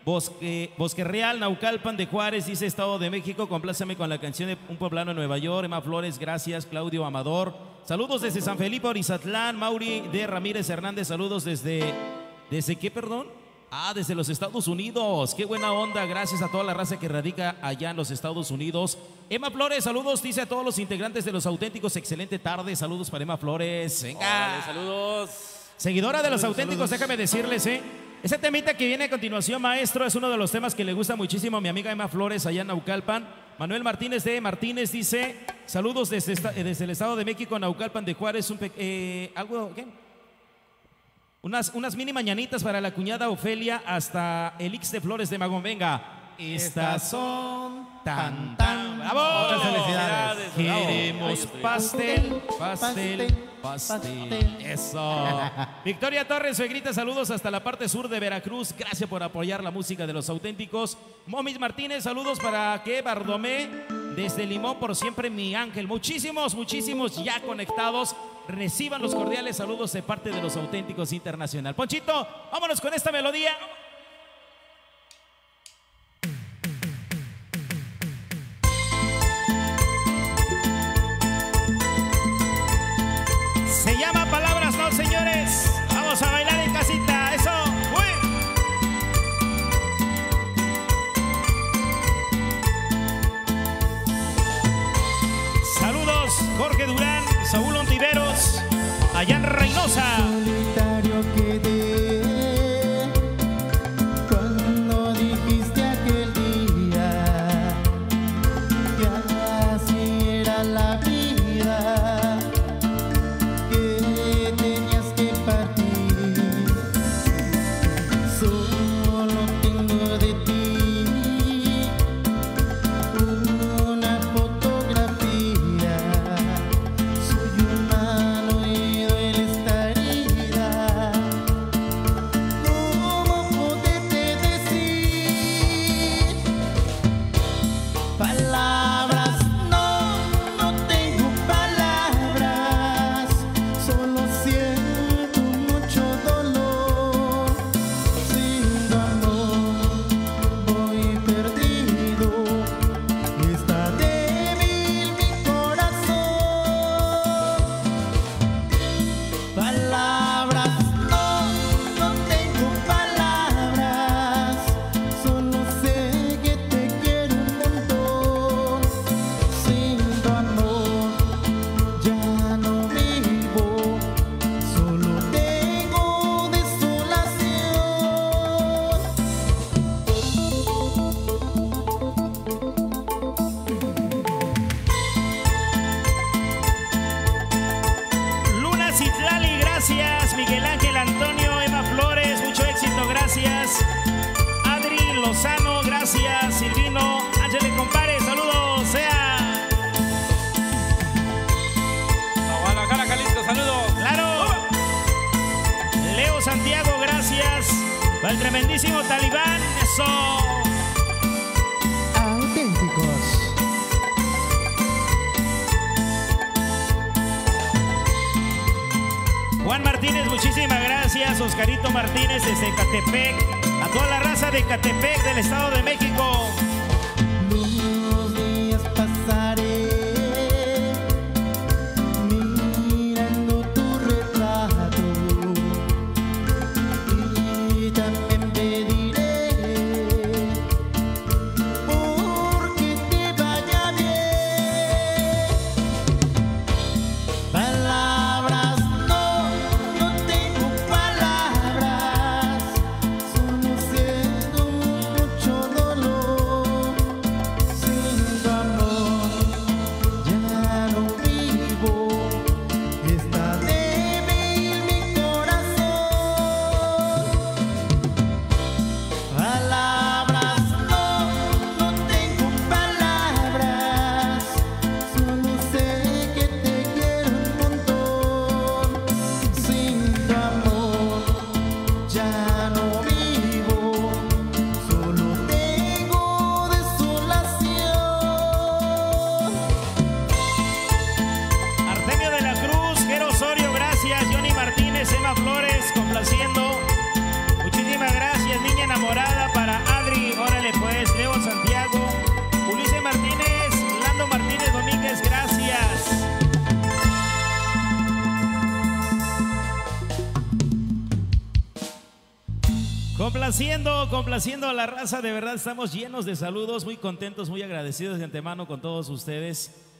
Bosque Real, Naucalpan de Juárez, dice Estado de México. Compláceme con la canción de Un Poblano en Nueva York. Emma Flores, gracias. Claudio Amador, saludos desde San Felipe, Orizatlán. Mauri de Ramírez Hernández, saludos desde qué, perdón. Desde los Estados Unidos. Qué buena onda, gracias a toda la raza que radica allá en los Estados Unidos. Emma Flores, saludos, dice a todos los integrantes de Los Auténticos. Excelente tarde, saludos para Emma Flores. Venga. Órale, saludos. Seguidora de Los Auténticos, déjame decirles, ese temita que viene a continuación, maestro, es uno de los temas que le gusta muchísimo a mi amiga Emma Flores allá en Naucalpan. Manuel Martínez de Martínez dice, saludos desde el Estado de México, Naucalpan de Juárez. ¿Algo qué? Unas mini mañanitas para la cuñada Ofelia hasta el Ix de Flores de Magón. Venga. Estas son tan. ¡Bravo! Muchas felicidades. Queremos pastel. Eso. Victoria Torres, suegrita, saludos hasta la parte sur de Veracruz. Gracias por apoyar la música de Los Auténticos. Momis Martínez, saludos para que Bardomé desde Limón, por siempre mi ángel. Muchísimos ya conectados. Reciban los cordiales saludos de parte de Los Auténticos Internacional. Ponchito, vámonos con esta melodía. Se llama Palabras No, señores. Vamos a bailar en casita, eso. ¡Uy! Saludos, Jorge Durán, Saúl Ontiveros, allá en Reynosa. Solitario quedé cuando dijiste aquel día que así era la vida, que tenías que partir. Solo tengo de ti una fotografía. Soy humano y duele esta herida. ¿Cómo poderte decir palabras? No tengo palabras. Solo siento mucho dolor. Sin tu amor voy perdido. Está débil mi corazón. Palabras, no tengo palabras. Solo sé que te quiero un montón. Sin tu amor ya no vivo. Solo tengo desolación. Luna Citlali, gracias. Miguel Ángel Antonio, Emma Flores, mucho éxito, gracias. Adri Lozano, gracias. Silvino, Ángel Compare, saludos, sea. Guadalajara, Jalisco, saludos. Claro. Leo Santiago, gracias. Para el tremendísimo Talibán, eso. Auténticos. Juan Martínez, muchísimas gracias. Oscarito Martínez desde Ecatepec. A toda la raza de Ecatepec del Estado de México. Los días pasaré mirando tu retrato y también pediré porque te vaya bien. Palabras, no tengo palabras. Solo siento mucho dolor. Complaciendo a la raza, de verdad estamos llenos de saludos, muy contentos, muy agradecidos de antemano con todos ustedes.